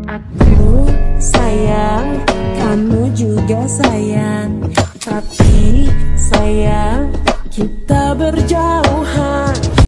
Aku sayang, kamu juga sayang, tapi sayang kita berjauhan.